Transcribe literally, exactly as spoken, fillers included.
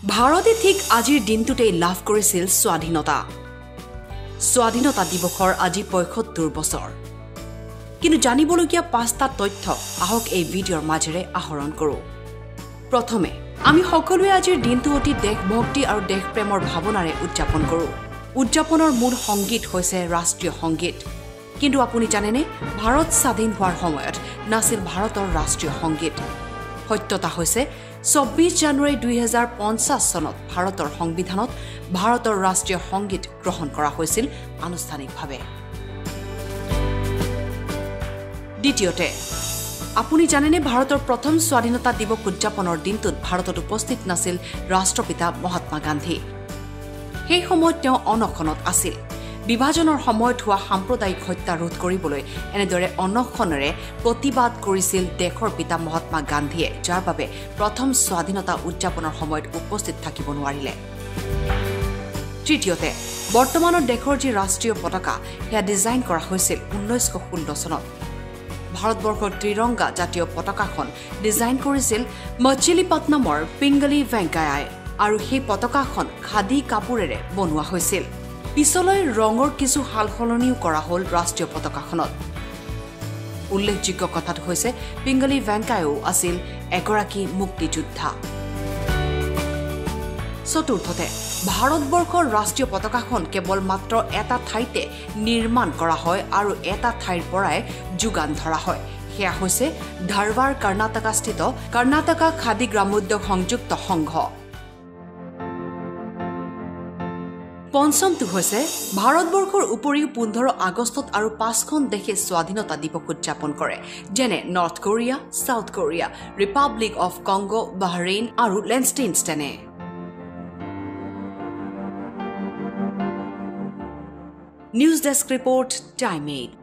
ভাৰতে ঠিক আজিৰ দিনটোতেই লাভ কৰিছিল স্বাধীনতা স্বাধীনতা দিৱসৰ আজি পঁয়সত্তৰ বছৰ কিন্তু জানিবলগীয়া পাঁচটা তথ্য আহক এই ভিডিঅ'ৰ মাজেৰে আহৰণ কৰো প্ৰথমে আমি সকলোৱে আজিৰ দিনটো অতি দেশভক্তি আৰু দেশপ্ৰেমৰ ভাৱনাৰে উদযাপন কৰো উদযাপনৰ মূল সংগীত হৈছে ৰাষ্ট্ৰীয় সংগীত কিন্তু আপুনি জানেনে ভাৰত স্বাধীন হোৱাৰ সময়ত নাছিল ভাৰতৰ ৰাষ্ট্ৰীয় সংগীত সত্যতা হৈছে চৌব্বিছ জানুৱাৰী দুই হাজাৰ পঞ্চাছ চনত ভাৰতৰ সংবিধানত ভাৰতৰ ৰাষ্ট্ৰীয় সংগীত গ্ৰহণ কৰা হৈছিল আনুষ্ঠানিকভাৱে দ্বিতীয়তে আপুনি জানেনে ভাৰতৰ প্ৰথম স্বাধীনতা দিৱস উদযাপনৰ দিনটোত ভাৰতত উপস্থিত নাছিল ৰাষ্ট্ৰপিতা মহাত্মা গান্ধী সেই সময়ত তেওঁ অনশনত আছিল বিভাজনৰ সময়ত হোৱা সাম্প্ৰদায়িক হত্যা ৰোধ কৰিবলৈ এনেদৰে অনশনেৰে প্ৰতিবাদ কৰিছিল দেশৰ পিতা মহাত্মা গান্ধীয়ে যাৰ বাবে প্ৰথম স্বাধীনতা উদযাপনৰ সময়ত উপস্থিত থাকিব নোৱাৰিলে তৃতীয়তে বৰ্তমানৰ দেশৰ যি ৰাষ্ট্ৰীয় পতাকা সেয়া ডিজাইন কৰা হৈছিল ঊনৈছশ ষোল্ল চনত ভাৰতবৰ্ষৰ ত্ৰিৰংগা জাতীয় পতাকাখন ডিজাইন কৰিছিল মচিলিপট্টনমৰ পিংগলি ভেংকায়াই আৰু সেই পতাকাখন খাদী কাপোৰেৰে বনোৱা হৈছিল পিছলৈ ৰঙৰ কিছু হালসলনিও কৰা হ'ল ৰাষ্ট্ৰীয় পতাকাখনত উল্লেখযোগ্য কথাটো হৈছে পিংগলি ভেংকায়াও আছিল এগৰাকী মুক্তিযোদ্ধা চতুৰ্থতে ভাৰতবৰ্ষৰ ৰাষ্ট্ৰীয় পতাকাখন কেৱল মাত্ৰ এটা ঠাইতে নিৰ্মাণ কৰা হয় আৰু এটা ঠাইৰ পৰাই যোগান ধৰা হয় সেয়া হৈছে ধাৰৱাড় কৰ্ণাটকস্থিত কৰ্ণাটকা খাদী গ্ৰামোদ্যোগ সংযুক্ত সংঘ পঞ্চমটো হৈছে ভাৰতবৰ্ষৰ উপৰিও পোন্ধৰ আগষ্টত আৰু পাঁচখন দেশে স্বাধীনতা দিৱস উদযাপন কৰে যেনে North Korea South Korea Republic of Congo Bahrain আৰু লেনষ্টেইনষ্টেইনে news desk report time eight